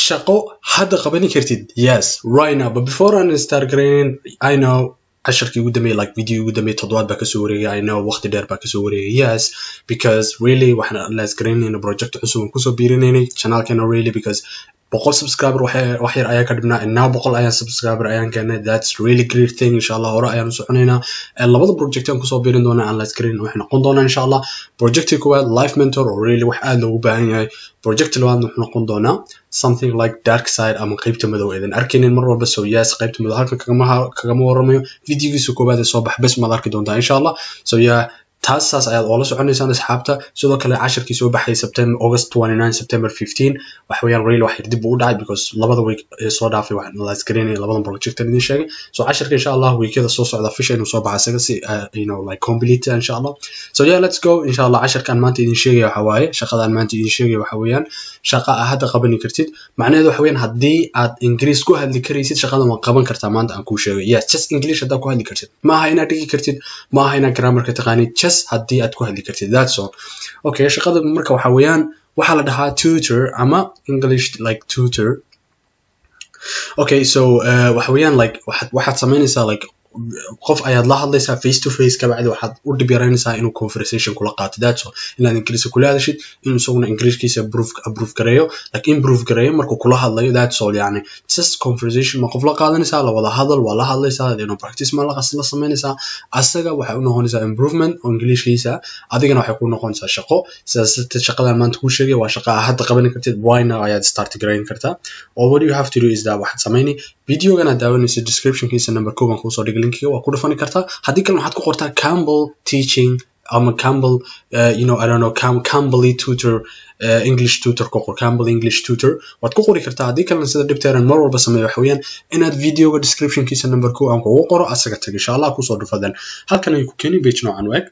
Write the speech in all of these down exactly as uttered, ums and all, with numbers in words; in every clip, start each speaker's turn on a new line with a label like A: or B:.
A: shaqo hadda qaban kartid yes right now but before I start green I know casharkii ugu dambeeyay like video ugu dambeeyay toddobaad baa ka soo wareegay I know waqti dheer baa ka soo wareegay yes because really waxaan analyze greenina project cusub aan ku soo biirinaynay channelkeena really because boqol subscriber wax yar ayaa ka dhibnaa and now boqol ayaan subscriber ayaan keenay that's really great thing inshallah hore ayaan u soconaynaa labada project aan ku soo biirin doonaa analyze green waxay noqon doonaa inshallah projectii koowaad life mentor oo really wax aad loogu baahan yahay project labaad wuxuu noqon doonaa something like dark side ama qaybta madow eedan arkaynin mar walba so yes qaybta madow halkan kagama kagama waramayo videogiisa koowaad ee soo bax bas ma arki doontaa inshallah so yeah taas saas ayaad oo la soconaysaan asxaabta sidoo kale casharkii soo baxay September August twenty-ninth September fifteenth wax weeyaan really wax dib u dhacay because labada week ee soo dhaafay waxaan analyze gareynay labada project aan idin sheegay so casharka inshallah weekada soo socda fisha inuu soo baxay isaga si you know like complete inshallah so yeah let's go inshallah casharkan maanta idin sheegay waxa waaye shaqadan maanta idin sheegay waxa weeyaan shaqa aad hadda qaban kartid macnaheedu waxa weeyaan hadii aad English ku hadli karaysid shaqadan waan qaban kartaa maanta aan ku sheegay yes just English hadda ku hadli kartid ma aha inaad dhigi kartid ma aha inaad grammar ka taqaanid hadii aad ku hadli kartid that's all okay shaqada marka waxa weeyaan waxa la dhahaa tutor ama English like tutor okay so uh, waxa weeyaan like waxaad waxaad sameynaysaa like qof ayaad la hadlaysaa face to face ka bacdi waxaad u dib yaraynaysaa inuu conversation kula qaato that's all inaad English kula hadashid inuu isaguna Englishkiisa approve approve gareeyo like improve gareeyo markuu kula hadlayo that's all yani just conversation ma qof la qaadanaysaa la wada hadal waa la hadlaysaa inuu practice ma la qasla sameynaysaa asaga waxa uu noqonaysaa improvement oo Englishkiisa adigana waxa ku noqonaysaa shaqo sidaas shaqadan maanta ku sheegay waa shaqo hadda qaban kartid why now ayaad start gareyn kartaa all what you have to do is that waxaad sameeyni videogana daawanaysa description kiisa number two baan ku soo dhigay linkiga waa ku dhufan kartaa hadii kale waxaad ku qortaa Campbell teaching ama Campbell uh, you know I don't know Cam Campbell tutor uh, English tutor ku qor Campbell English tutor waad ku qori kartaa hadii kale sida dhibteeran mar walba sameeyo wax weeyaan inaad videoga description kiisa number two aan ku qoro asaga tag inshallah ku soo dhufadan halkan ay ku keenay page noocan waag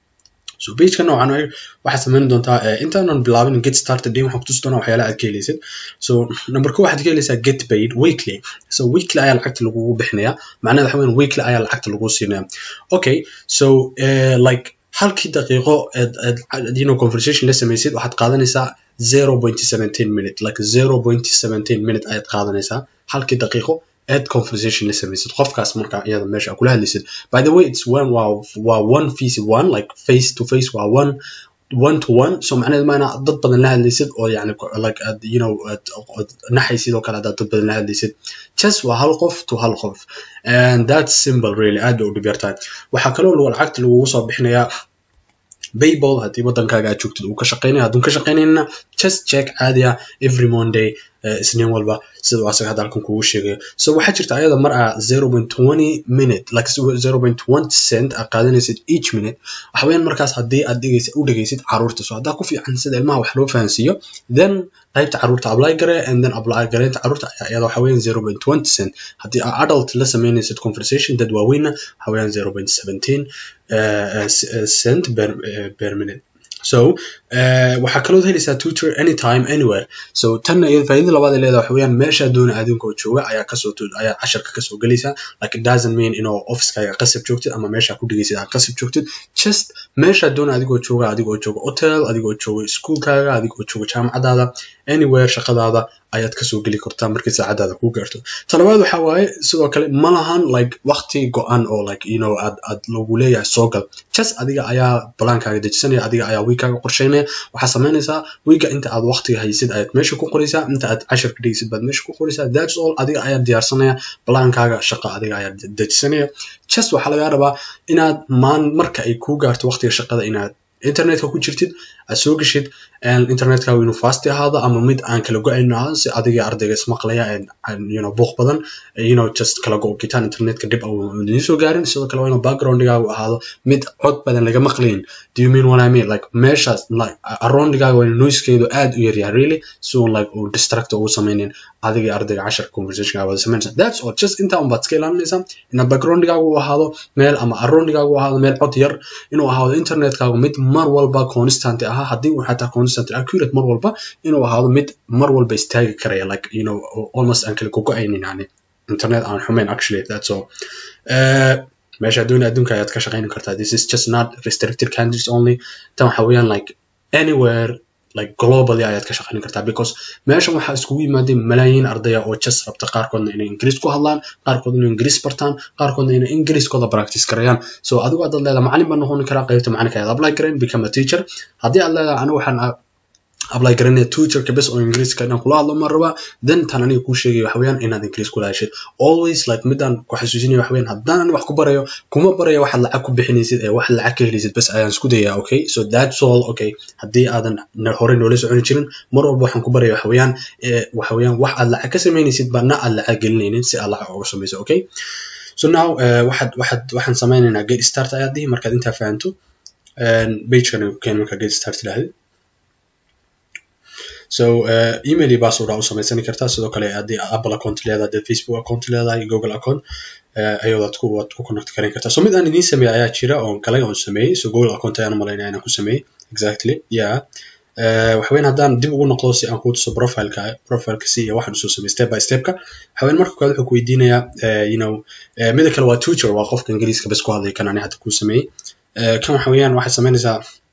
A: so page ka noocan waxa sameyn doontaa intaan bilaabin get started day waxa ku tusi doonaa waxyaalaha aad ka helaysid so number two waxaad ka helaysaa get paid weekly so weekly ayaa lacagta lagu bixinayaa macnaheedu waxa weeyaan weekly ayaa lacagta lagu siinayaa okay so uh, like halkii daqiiqo you know conversation la sameeysid waxaad qaadanaysaa zero point one seven minute like zero point one seven minute ayaad qaadanaysaa halkii daqiiqo ad conversation la sameeysid qofkaas marka iyada meesha kula hadlaysid by the way it's one wow wow one face one like face to face wow one one to one so macnaheedu ma ina dad badan la hadlaysid oo yani like you know naxaysid oo kala dad badan la hadlaysid just waa hal qof to hal qof and that's simple really aad u dhibirtaa waxa kale oo lacagta lagu soo bixinayaa PayPal hadii wadankaaga aad joogtid uu ka shaqeynaa haduu ka shaqeynayna just check caadiya every Monday isniin walba sida waxa hadda halkan kugu sheegay so waxa jirta ayada mar ah zero point two zero minute like zero point one cent aad qaadanaysid each minute waxa weeyaan markaas hadii aad dhigaysid u dhigaysid caruurta soo hadda ku fiican sida ilmaha wax loo fahansiyo then qaybta caruurta apply gare and then apply gareynta caruurta ayada waxa weeyaan zero point two zero cent hadii adult la sameynaysid conversation dad waaweyna waxa weeyaan zero point one seven uh, cent per, uh, per minute so uh waxa kale oo helaysaa tutor anytime anywhere so tan ay faa'iido labaad ee leedahay waxa weeyaan meesha doona adinka oo jooga ayaa ka soo ayaa casharka ka soo galaysa like it doesn't mean inuu office-kaaga qasab joogtid ama meesha ku dhigaysid aad qasab joogtid just meesha doona adigoo jooga adigoo jooga hotel adigoo jooga schoolkaaga adigoo jooga jaamacadaada anywhere shaqadaada ayaad ka soo gali kartaa markii saacadaada ku gaarto talabaad waxa waaye sidoo kale ma lahan like waqti go'an oo like you know ad ad lagu leeyahay soo gal just adiga ayaa plan-kaaga dejisanaya adiga ayaa week-kaaga qorsheynaya waxa sameynaysaa week inta aad waqtiga haysid ayaad meesha ku qoraysaa inta aad cashar ka dhigaysid baad meesha ku qoraysaa that's all adiga ayaa diyaarsanaya plan-kaaga shaqo adiga ayaa dejisanaya just waxa laga rabaa inaad maan marka ay ku gaarto waqtiga shaqada inaad internetka ku jirtid aad soo gashid internetka inuu fast ahaado ama mid aan kala go'ayn ahaan si adiga ardayga ismaqlaya and you know buuq badan you know just kala go'gitaan internetka dib oo idin soo gaarin sidoo kale waa inuu background-gaagu ahaado mid cod badan laga maqlayn do you mean what I mean like meeshaas like around-gaaga waa noise-keedu aad u yaryahay really so like uu distract ugu sameynin adiga ardayga cashar conversation-gaaga wada sameynaysa that's all just inta un baad iska ilaalinaysaa in background-gaagu uu ahaado meel ama around-gaagu uu ahaado meel cod yar inuu ahaado internetkaagu mid mar walba constant ah hadii uu xataa constant accurate mar walba inuu ahaado mid mar walba istaagi karaya like you know almost aan kala go'aynin yani internet aan xumeyn actually that's all uh meesha doona adduunka ayaad ka shaqeyn kartaa this is just not restricted countries only tan waxa weeyaan like anywhere like globally ayaad ka shaqayn kartaa because meeshan waxaa iskugu yimaadeen malaayiin ardaya oo just rabta qaarkoodna inay English ku hadlaan qaarkoodna inay English bartaan qaarkoodna inay Englishkooda practice karayaan so adigu aad leedahay macallin baan noqon karaa qaybta macalinka ayaad apply gareyn become a teacher haddii aad leedahay anigu waxaan apply gareynaya tutor ka bas oo English ka inaan kula hadlo ma raba then tan aniga ku sheegay waxa weeyaan inaad English kula heshid always like midaan ku xasuusinaya waxa weeyaan haddaan wax ku barayo kuma barayo wax lacag ku bixinaysid ee wax lacag ka helaysid bas ayaan isku dayaa okay so that's all okay haddii aadan hore noola socon jirin mar walba waxaan ku barayo waxa weeyaan waxa weeyaan wax aad lacag ka sameynaysid bana aad lacag gelinaynin si aad lacag uga samayso okay so now waxaad waxaad waxaan sameynaynaa get start ayaad dihi markaad inta fahanto page-kan keen marka get start ilaahid so uh, email iyo password aad u samaysan kartaa sidoo kale haddii Apple account leedahay haddii Facebook account leedahay Google account ayaad ku waad ku connect gareyn kartaa so mid aan idin sameeyay ayaa jira oo kale oo sameeyay so Google account ayaan malaynayaa inaan ku sameeyay exactly yeah waxa weyn haddaan dib ugu noqdo si aan ku tuso profile-ka profile-ka si waxaan soo sameeyay step by step ka waxa weyn marka koowaad wuxuu ku weydiinayaa you know mid kale waa tutor waa qofka Ingiriiska bas ku hadlay kan aan hadda ku sameeyay kan waxa weeyaan waxa sameynaysaa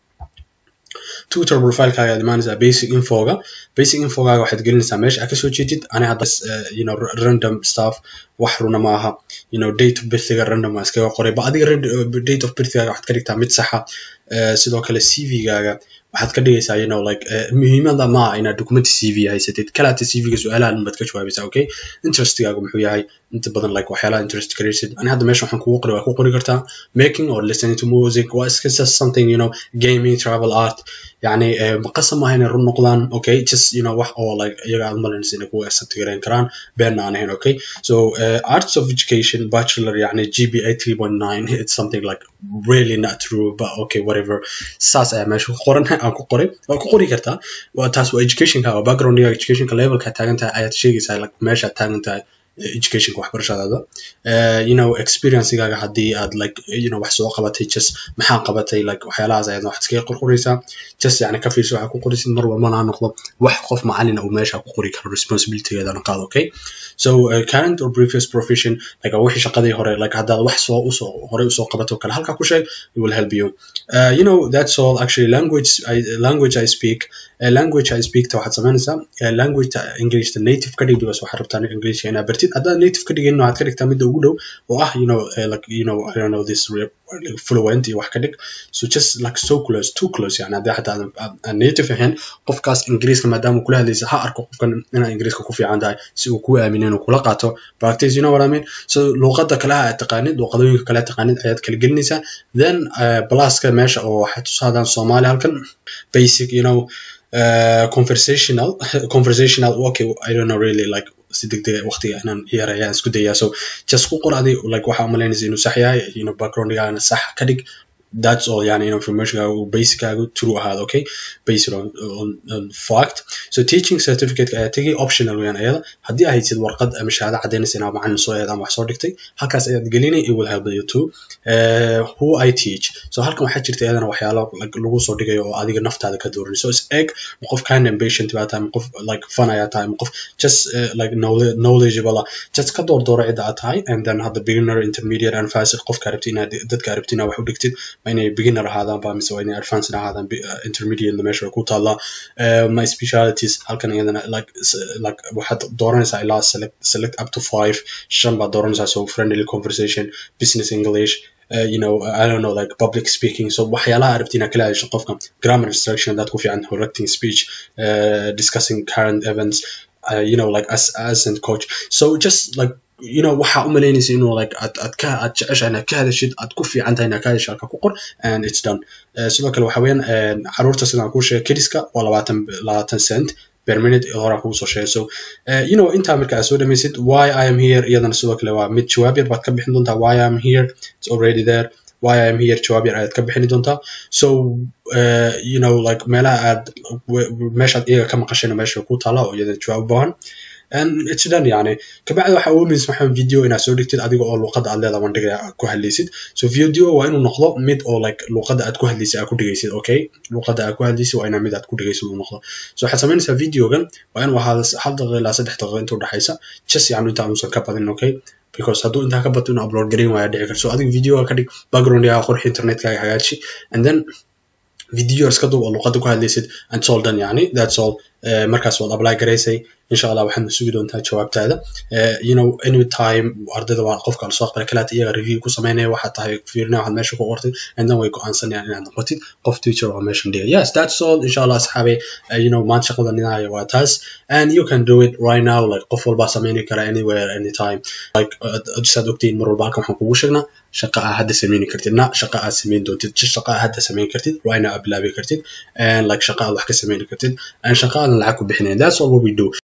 A: tutor profile kaaga imaanaysa basic info ga basic info ga waxaad gelinaysaa meesha aad ka soo jeedid ana hadda you know random stuff wax runa ma aha you know date of birth ga random ma iska qoray ba adiga date of birth ga waxaad ka dhigtaa mid sax ah sidoo kale C V gaaga waxaad ka dhigaysaa you know like muhiimada ma ina document C V haysatid kala ta C V ga su'aalaha baad ka jawaabaysaa okay interest gaaga muxuu yahay inta badan like waxyaalaha interest karaysid ana hadda meesha waxaan kugu qoray waa ku qori kartaa making or listening to music was just something you know gaming travel art يعني مقسم ما هنا رن نقدان okay just you know wax oo like iyaga aad malaynaysay inay ku accept gareyn karaan been aan ahayn okay so uh, arts of education bachelor يعني G P A three point nine it's something like really not true but okay whatever saas ay meesha ku qoran aan ku qoray waa ku qori kartaa waa taas waa education ka background iyo education ka level ka taagan tahay ayaad sheegaysaa like meesha taagan tahay education ka waxbarashadaada uh, you know experience gaaga hadii aad like you know wax soo qabatay just maxaan qabatay like waxyaalahaas ayaad wax iska qorqoraysaa just yani ka fiirso waxa ku qorisid mar walba ma noqdo wax qof macallin oo meesha ku qori karo responsibility-geeda qaado okay so uh, current or previous profession like wixii shaqadii hore like hadaad wax soo usoo hore usoo qabato kale halka ku sheeg it will help you uh, you know that's all actually language I, language I speak uh, language I speak to waxaad sameynaysaa uh, language English the native ka dhigdo soo xarabtaan English ina bartid hadda native ka dhigin waxaad ka dhigtaa mid ugu dhow oo ah you know uh, like you know I don't know this fluent iyo wax ka dhig so just like so close too close yani hadda hataa native ahaan qofkaas Ingiriiska maadaama kula hadlaysa ha arko qofkan inaa Ingiriiska ku fiican tahay si uu ku aamino inuu kula qaato practice you know what I mean so luqadda kale aad taqaanid luqadooyinka kale aad taqaanid ayaad kala gelinaysaa then uh, pluska meesha oo waxa tusaadaan Soomaali halkan basic you know uh, conversational conversational okay I don't know really like si degdeg waqtiga inaan yarayaan isku dayaa so just ku qor adi like waxa umaleynaysaa inuu sax yahay you know background-gaaga sax ka dhig that's all yani information basic true ahaad okay based on, on, on fact so teaching certificate ayaa tagi optional weeyaan ayada haddii aad haysid warqad ama shahaado cadeynaysa inaad macallin soo eedan wax soo dhigtay halkaas ayaad gelinay it will help you to uh, who I teach so halkan waxaa jirta ayadana waxyaalo lagu soo dhigayo oo adiga naftaada ka dooranayso so is egg qof kind and patient baa tahay qof like fun ayaa tahay qof just uh, like knowledgeable just ka door dooro cid aad tahay and then hadda beginner intermediate and fasiq qofka rabtay inaad dadka rabtay inaad wax u dhigtid inay beginner ahaadaan ba mise inay advanced ahaadaan intermediate meesha ku taala my specialties halkan iyadana like like waxaad dooranaysaa ilaa select select up to five shan baad dooranaysaa so friendly conversation business English uh, you know I don't know like public speaking so waxyaalaha arabtina kala hadasho qofka grammar instruction dad ku fiican correcting speech uh, discussing current events uh, you know like as as and coach so just like you know waxa u maleynaysa inuu like ad ad ka ad jeceshahay inaad ka hadashid ad ku fiican tahay inaad ka hadasho halka ku qor and it's done uh, sidoo kale waxa weeyaan caruurta sidaan ku sheegay kidska waa labaatan labaatan cent per minute hore ku soo sheegay so uh, you know inta marka aad soo dhamaysid why I am here iyadana sidoo kale waa mid jawaab yar baad ka bixin doontaa why I am here it's already there why I am here jawaab yar ayaad ka bixin doontaa so uh, you know like meelaha aad meeshaad iyaga ka maqashayna meesha ku taala oo iyada jawaab baahan and it's done yani kabacdi waxa uu means maxaa video ina soo dhigtid adiga oo luqadda aad leedahay bandhiga ku hadlaysid so video waa inuu noqdo mid oo like luqadda aad ku hadlaysid aad ku dhigaysid okay luqadda aad ku hadlaysid waa inaa mid aad ku dhigaysid uu noqdo so waxaad samaynaysaa videogan waa inuu ahaado hal daqiiqo ilaa saddex daqiiqo inta u dhaxaysa just yani inta uusan ka badin okay because hadduu intaa ka bato inuu upload gareyn waayaa dhici karto so adiga video ka dhig background-gaaga qurxi internet-kaaga hagaaji and then video iska duub oo luqadda ku hadlaysid and all done yani that's all markaas waad apply garaysay insha Allah waxaad sugi doontaa jawaabtaada you know anytime ardayda waa qofka la soo aqbalay kalaad iyaga review ku sameynaya waxa tahay fiirina waxaad meesha ku qortay and then way go'aansanayaan inaad noqotid qof teacher oo meeshan dhiga yes that's all insha Allah asxaabi you know maanta shaqada ninaya waa taas and you can do it right now like qof walba sameyn kara anywhere anytime like just ogtiin mar walba halkan waxaan kugu sheegnaa shaqa aad hadda sameyn kartid na shaqa aad sameyn doontid shaqa aad hadda sameyn kartid right now aad bilaabi kartid and like shaqa aad wax ka sameyn kartid and shaqa aad lacag ku bixinay that's all what we do